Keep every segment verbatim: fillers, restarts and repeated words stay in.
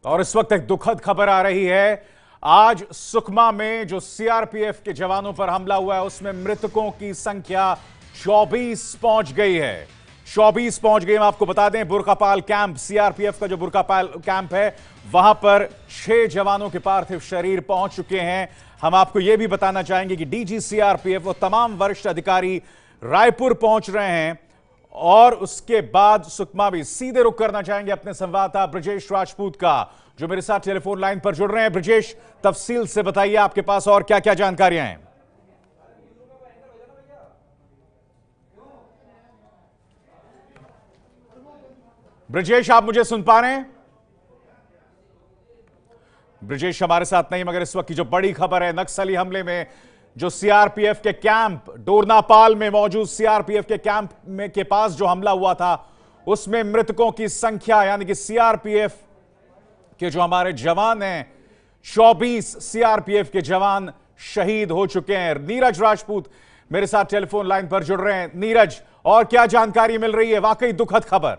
और इस वक्त एक दुखद खबर आ रही है। आज सुकमा में जो सीआरपीएफ के जवानों पर हमला हुआ है उसमें मृतकों की संख्या चौबीस पहुंच गई है। चौबीस पहुंच गई। हम आपको बता दें, बुरकापाल कैंप, सीआरपीएफ का जो बुरकापाल कैंप है वहां पर छह जवानों के पार्थिव शरीर पहुंच चुके हैं। हम आपको यह भी बताना चाहेंगे कि डीजी सीआरपीएफ और तमाम वरिष्ठ अधिकारी रायपुर पहुंच रहे हैं और उसके बाद सुकमा भी सीधे रुख करना चाहेंगे अपने संवाददाता ब्रजेश राजपूत का, जो मेरे साथ टेलीफोन लाइन पर जुड़ रहे हैं। ब्रजेश, तफसील से बताइए, आपके पास और क्या क्या जानकारियां हैं? ब्रजेश, आप मुझे सुन पा रहे हैं? ब्रजेश हमारे साथ नहीं, मगर इस वक्त की जो बड़ी खबर है, नक्सली हमले में जो सीआरपीएफ के कैंप डोरनापाल में मौजूद सीआरपीएफ के कैंप में के पास जो हमला हुआ था उसमें मृतकों की संख्या, यानी कि सीआरपीएफ के जो हमारे जवान हैं, चौबीस सीआरपीएफ के जवान शहीद हो चुके हैं। नीरज राजपूत मेरे साथ टेलीफोन लाइन पर जुड़ रहे हैं। नीरज, और क्या जानकारी मिल रही है? वाकई दुखद खबर।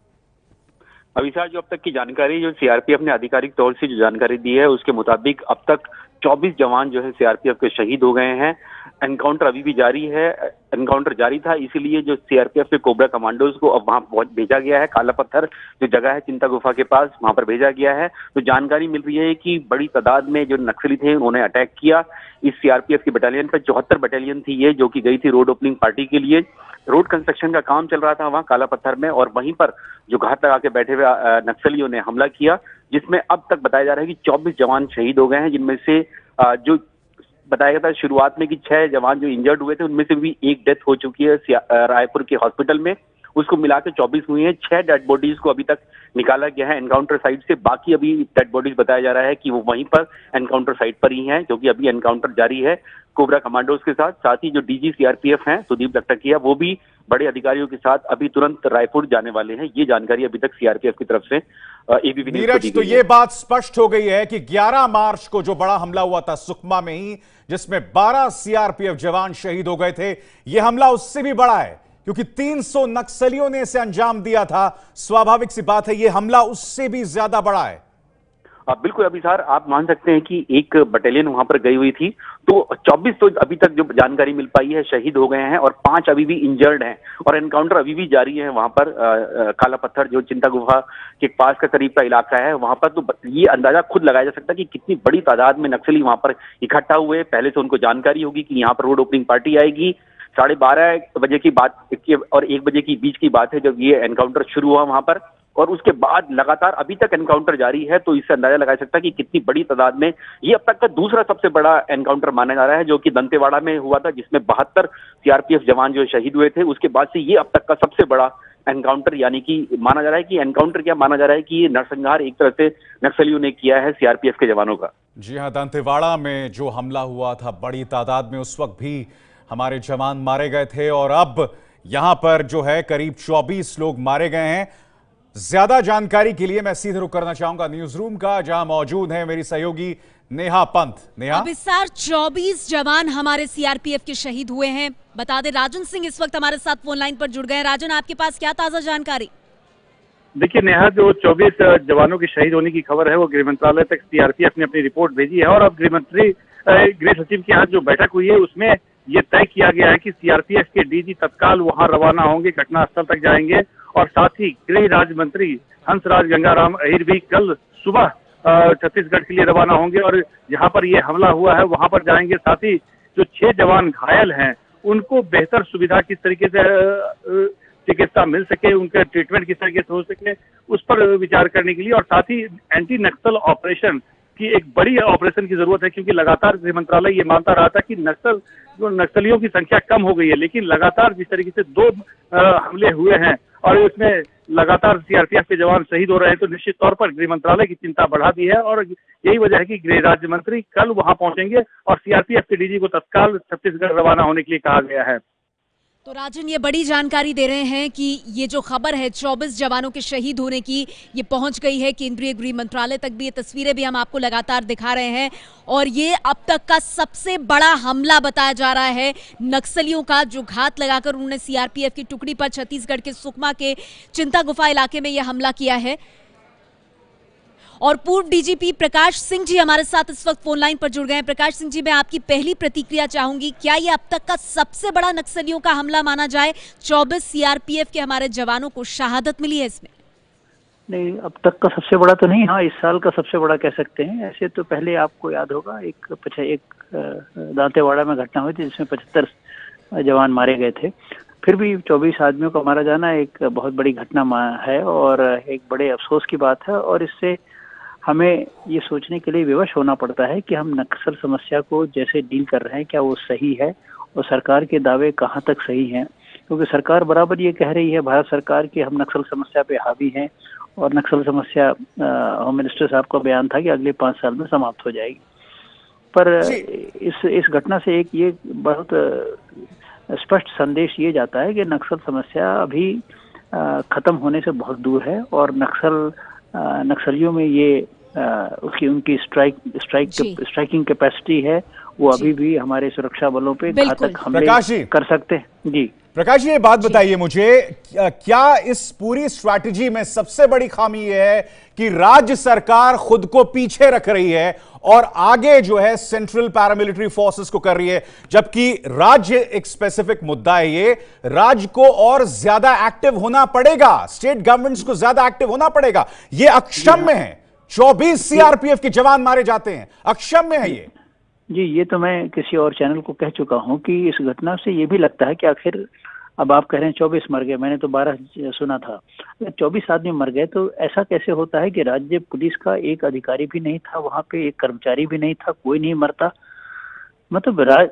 अभी सर, जो अब तक की जानकारी जो सीआरपीएफ ने आधिकारिक तौर से जो जानकारी दी है उसके मुताबिक अब तक चौबीस जवान जो है सीआरपीएफ के शहीद हो गए हैं। एनकाउंटर अभी भी जारी है। एनकाउंटर जारी था, इसीलिए जो सीआरपीएफ के कोबरा कमांडोज को अब वहां भेजा गया है। काला पत्थर जो जगह है चिंता गुफा के पास, वहां पर भेजा गया है। तो जानकारी मिल रही है कि बड़ी तादाद में जो नक्सली थे उन्होंने अटैक किया इस सीआरपीएफ की बटालियन पर। चौहत्तर बटालियन थी ये, जो कि गई थी रोड ओपनिंग पार्टी के लिए। रोड कंस्ट्रक्शन का काम चल रहा था वहां काला पत्थर में, और वहीं पर जो घात लगा के बैठे हुए नक्सलियों ने हमला किया, जिसमें अब तक बताया जा रहा है कि चौबीस जवान शहीद हो गए हैं। जिनमें से जो बताया गया था शुरुआत में कि छह जवान जो इंजर्ड हुए थे उनमें से भी एक डेथ हो चुकी है रायपुर के हॉस्पिटल में। उसको मिलाकर चौबीस हुई हैं। छह डेड बॉडीज को अभी तक निकाला गया है एनकाउंटर साइट से। बाकी अभी डेड बॉडीज बताया जा रहा है कि वो वहीं पर एनकाउंटर साइट पर ही हैं, क्योंकि अभी एनकाउंटर जारी है कोबरा कमांडोज के साथ। साथ ही जो डीजी सीआरपीएफ हैं सुदीप लखटकिया, वो भी बड़े अधिकारियों के साथ अभी तुरंत रायपुर जाने वाले हैं। ये जानकारी अभी तक सीआरपीएफ की तरफ से एबीपी न्यूज़ को दी गई है। तो ये बात स्पष्ट हो गई है कि ग्यारह मार्च को जो बड़ा हमला हुआ था सुकमा में ही, जिसमें बारह सीआरपीएफ जवान शहीद हो गए थे, यह हमला उससे भी बड़ा है, क्योंकि तीन सौ नक्सलियों ने इसे अंजाम दिया था। स्वाभाविक सी बात है, यह हमला उससे भी ज्यादा बड़ा है। आ, बिल्कुल अभी सर, आप मान सकते हैं कि एक बटालियन वहां पर गई हुई थी, तो चौबीस तो अभी तक जो जानकारी मिल पाई है शहीद हो गए हैं, और पांच अभी भी इंजर्ड हैं। और एनकाउंटर अभी भी जारी है वहां पर आ, आ, काला पत्थर जो चिंता गुफा के पास का करीब का इलाका है वहां पर। तो ये अंदाजा खुद लगाया जा सकता है कि कितनी बड़ी तादाद में नक्सली वहां पर इकट्ठा हुए। पहले से उनको जानकारी होगी कि यहाँ पर रोड ओपनिंग पार्टी आएगी। साढ़े बारह बजे की बात और एक बजे की बीच की बात है जब ये एनकाउंटर शुरू हुआ वहां पर, और उसके बाद लगातार अभी तक एनकाउंटर जारी है। तो इससे अंदाजा लगाया सकता है कि कितनी बड़ी तादाद में, ये अब तक का दूसरा सबसे बड़ा एनकाउंटर माना जा रहा है, जो कि दंतेवाड़ा में हुआ था जिसमें बहत्तर सीआरपीएफ जवान जो शहीद हुए थे। उसके बाद से ये अब तक का सबसे बड़ा एनकाउंटर, यानी कि माना जा रहा है कि एनकाउंटर क्या माना जा रहा है कि ये नरसंहार एक तरह से नक्सलियों ने किया है सीआरपीएफ के जवानों का। जी हां, दंतेवाड़ा में जो हमला हुआ था बड़ी तादाद में उस वक्त भी हमारे जवान मारे गए थे, और अब यहां पर जो है करीब चौबीस लोग मारे गए हैं। ज्यादा जानकारी के लिए मैं सीधे रुख करना चाहूंगा न्यूज रूम का, जहां मौजूद है मेरी सहयोगी नेहा पंत। नेहा, अब इस सार चौबीस जवान हमारे सीआरपीएफ के शहीद हुए हैं। बता दें, राजन सिंह इस वक्त हमारे साथ फोन लाइन पर जुड़ गए हैं। राजन, आपके पास क्या ताजा जानकारी? देखिए नेहा, जो चौबीस जवानों के शहीद होने की खबर है वो गृह मंत्रालय तक सीआरपीएफ ने अपनी रिपोर्ट भेजी है, और अब गृह मंत्री गृह सचिव के यहाँ जो बैठक हुई है उसमें ये तय किया गया है कि सीआरपीएफ के डीजी तत्काल वहां रवाना होंगे, घटनास्थल तक जाएंगे। और साथ ही गृह राज्य मंत्री हंसराज गंगाराम अहिर भी कल सुबह छत्तीसगढ़ के लिए रवाना होंगे और जहां पर ये हमला हुआ है वहां पर जाएंगे। साथ ही जो छह जवान घायल हैं उनको बेहतर सुविधा किस तरीके से चिकित्सा मिल सके, उनका ट्रीटमेंट किस तरीके से हो सके, उस पर विचार करने के लिए। और साथ ही एंटी नक्सल ऑपरेशन की एक बड़ी ऑपरेशन की जरूरत है, क्योंकि लगातार गृह मंत्रालय ये मानता रहा था कि नक्सल जो नक्सलियों की संख्या कम हो गई है, लेकिन लगातार जिस तरीके से दो हमले हुए हैं और उसमें लगातार सीआरपीएफ के जवान शहीद हो रहे हैं, तो निश्चित तौर पर गृह मंत्रालय की चिंता बढ़ा दी है। और यही वजह है कि गृह राज्य मंत्री कल वहां पहुंचेंगे और सीआरपीएफ के डीजी को तत्काल छत्तीसगढ़ रवाना होने के लिए कहा गया है। तो राजन, ये बड़ी जानकारी दे रहे हैं कि ये जो खबर है चौबीस जवानों के शहीद होने की, ये पहुंच गई है केंद्रीय गृह मंत्रालय तक भी। ये तस्वीरें भी हम आपको लगातार दिखा रहे हैं, और ये अब तक का सबसे बड़ा हमला बताया जा रहा है नक्सलियों का, जो घात लगाकर उन्होंने सीआरपीएफ की टुकड़ी पर छत्तीसगढ़ के सुकमा के चिंता गुफा इलाके में यह हमला किया है। और पूर्व डीजीपी प्रकाश सिंह जी हमारे साथ इस वक्त फोन लाइन पर जुड़ गए हैं। प्रकाश सिंह जी, मैं आपकी पहली प्रतिक्रिया चाहूंगी, क्या ये अब तक का सबसे बड़ा नक्सलियों का हमला माना जाए? चौबीस सीआरपीएफ के हमारे जवानों को शहादत मिली है इसमें। नहीं, अब तक का सबसे बड़ा तो नहीं, हाँ इस साल का सबसे बड़ा कह सकते हैं। ऐसे तो पहले आपको याद होगा एक एक दांतेवाड़ा में घटना हुई थी जिसमें पचहत्तर जवान मारे गए थे। फिर भी चौबीस आदमियों का मारा जाना एक बहुत बड़ी घटना है और एक बड़े अफसोस की बात है। और इससे हमें ये सोचने के लिए विवश होना पड़ता है कि हम नक्सल समस्या को जैसे डील कर रहे हैं क्या वो सही है और सरकार के दावे कहाँ तक सही हैं। क्योंकि सरकार बराबर ये कह रही है, भारत सरकार, कि हम नक्सल समस्या पे हावी हैं और नक्सल समस्या, होम मिनिस्टर साहब का बयान था कि अगले पाँच साल में समाप्त हो जाएगी। पर इस इस घटना से एक ये बहुत स्पष्ट संदेश ये जाता है कि नक्सल समस्या अभी खत्म होने से बहुत दूर है और नक्सल नक्सलियों में ये उसकी उनकी स्ट्राइक स्ट्राइक स्ट्राइकिंग कैपेसिटी है, वो अभी भी हमारे सुरक्षा बलों पे घातक हमले कर सकते हैं। जी प्रकाश जी, ये बात बताइए मुझे, क्या इस पूरी स्ट्रैटेजी में सबसे बड़ी खामी यह है कि राज्य सरकार खुद को पीछे रख रही है और आगे जो है सेंट्रल पैरामिलिट्री फोर्सेस को कर रही है, जबकि राज्य एक स्पेसिफिक मुद्दा है, ये राज्य को और ज्यादा एक्टिव होना पड़ेगा, स्टेट गवर्नमेंट्स को ज्यादा एक्टिव होना पड़ेगा। ये अक्षम्य है, चौबीस सीआरपीएफ के जवान मारे जाते हैं, अक्षम्य है ये। जी, ये तो मैं किसी और चैनल को कह चुका हूं कि इस घटना से ये भी लगता है कि आखिर, अब आप कह रहे हैं चौबीस मर गए, मैंने तो बारह सुना था, चौबीस आदमी मर गए तो ऐसा कैसे होता है कि राज्य पुलिस का एक अधिकारी भी नहीं था वहां पे, एक कर्मचारी भी नहीं था, कोई नहीं मरता? मतलब राज,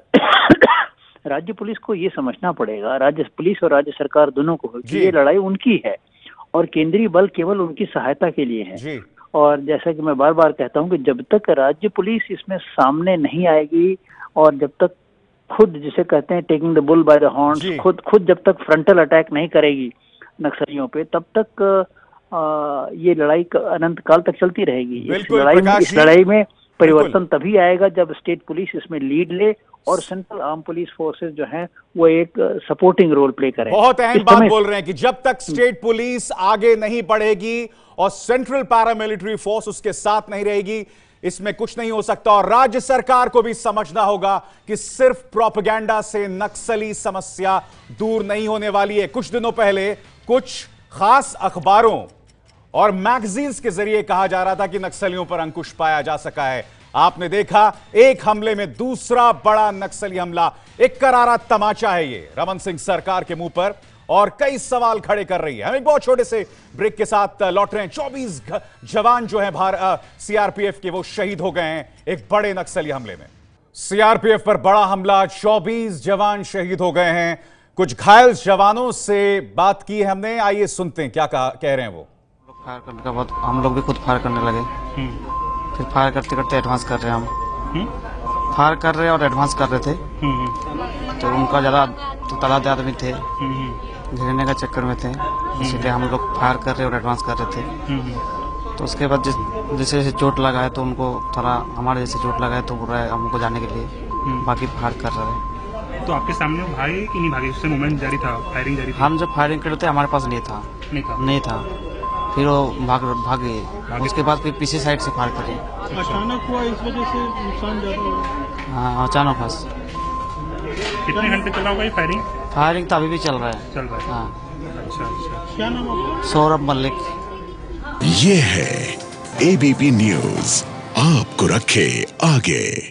राज्य पुलिस को ये समझना पड़ेगा, राज्य पुलिस और राज्य सरकार दोनों को, कि ये लड़ाई उनकी है और केंद्रीय बल केवल उनकी सहायता के लिए है। और जैसा कि मैं बार बार कहता हूं कि जब तक राज्य पुलिस इसमें सामने नहीं आएगी और जब तक खुद, जिसे कहते हैं taking the bull by the horns, खुद खुद जब तक फ्रंटल अटैक नहीं करेगी नक्सलियों पे, तब तक आ, ये लड़ाई अनंत काल तक चलती रहेगी। इस लड़ाई में इस लड़ाई में परिवर्तन तभी आएगा जब स्टेट पुलिस इसमें लीड ले और सेंट्रल आर्म पुलिस फोर्सेस जो हैं वो एक सपोर्टिंग रोल प्ले करें। बहुत अहम बात बोल रहे हैं कि जब तक स्टेट पुलिस आगे नहीं बढ़ेगी और सेंट्रल पैरामिलिट्री फोर्स उसके साथ नहीं रहेगी, इसमें कुछ नहीं हो सकता। और राज्य सरकार को भी समझना होगा कि सिर्फ प्रोपेगेंडा से नक्सली समस्या दूर नहीं होने वाली है। कुछ दिनों पहले कुछ खास अखबारों और मैगजीन्स के जरिए कहा जा रहा था कि नक्सलियों पर अंकुश पाया जा सका है। आपने देखा एक हमले में दूसरा बड़ा नक्सली हमला, एक करारा तमाचा है ये रमन सिंह सरकार के मुंह पर और कई सवाल खड़े कर रही है। हम एक बहुत छोटे से ब्रेक के साथ लौट रहे हैं। चौबीस जवान जो हैं भारत सीआरपीएफ के, वो शहीद हो गए हैं एक बड़े नक्सली हमले में। सीआरपीएफ पर बड़ा हमला, चौबीस जवान शहीद हो गए हैं। कुछ घायल जवानों से बात की है हमने, आइए सुनते हैं क्या कह रहे हैं वो। फायर करने का बहुत, हम लोग भी खुद फायर करने लगे, फिर फायर करते करते एडवांस कर रहे हैं हम, फायर कर रहे और एडवांस कर रहे थे, तो उनका ज्यादा तो तादाद आदमी थे, घेरने का चक्कर में थे, इसलिए हम लोग फायर कर रहे और एडवांस कर रहे थे। तो उसके बाद जैसे जैसे चोट लगा है तो उनको थोड़ा, हमारे जैसे चोट लगा है तो बोल रहा है हमको जाने के लिए, बाकी फायर कर रहे हैं। तो आपके सामने भागे कि नहीं भागे? उससे मूवमेंट जारी था, फायरिंग जारी था? हम जब फायरिंग कर रहे थे हमारे पास नहीं था, नहीं था, नहीं था। फिर वो भाग भाग गए, उसके बाद फिर पीछे साइड से फायर करे। अचानक हुआ, इस वजह से नुकसान ज्यादा हुआ? हाँ, अचानक बस। कितने घंटे चला होगा ये फायरिंग? फायरिंग तो अभी भी चल रहा है। चल रहा है। हाँ। अच्छा अच्छा। क्या नाम आपका? सौरभ मल्लिक। ये है एबीपी न्यूज, आपको रखे आगे।